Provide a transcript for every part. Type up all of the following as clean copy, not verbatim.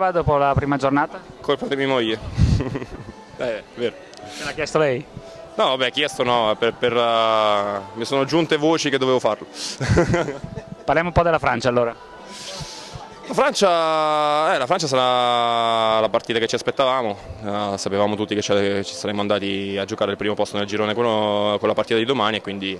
va dopo la prima giornata? Colpa di mia moglie. Vero. Ce l'ha chiesto lei? No, vabbè, chiesto no, mi sono giunte voci che dovevo farlo. Parliamo un po' della Francia allora. La Francia sarà la partita che ci aspettavamo, sapevamo tutti che ci saremmo andati a giocare il primo posto nel girone con la partita di domani e quindi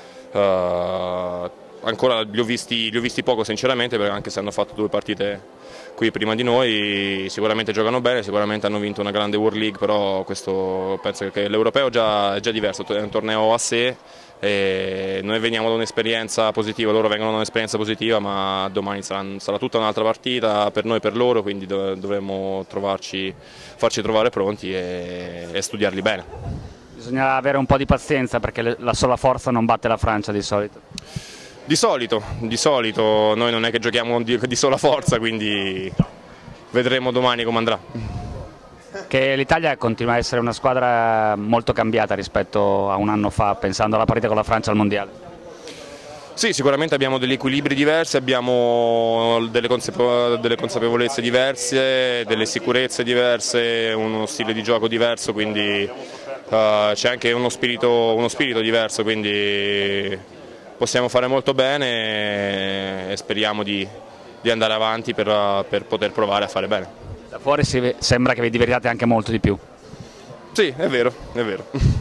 ancora li ho visti poco sinceramente, perché anche se hanno fatto 2 partite qui prima di noi sicuramente giocano bene, sicuramente hanno vinto una grande World League, però questo penso che l'europeo è già diverso, è un torneo a sé e noi veniamo da un'esperienza positiva, loro vengono da un'esperienza positiva, ma domani sarà tutta un'altra partita per noi e per loro, quindi dovremo farci trovare pronti e studiarli bene. Bisogna avere un po' di pazienza perché la sola forza non batte la Francia di solito. Di solito noi non è che giochiamo di sola forza, quindi vedremo domani come andrà. Che l'Italia continua a essere una squadra molto cambiata rispetto a un anno fa, pensando alla partita con la Francia al Mondiale. Sì, sicuramente abbiamo degli equilibri diversi, abbiamo delle consapevolezze diverse, delle sicurezze diverse, uno stile di gioco diverso, quindi c'è anche uno spirito diverso, quindi possiamo fare molto bene e speriamo di andare avanti per poter provare a fare bene. Da fuori sembra che vi divertiate anche molto di più. Sì, è vero, è vero.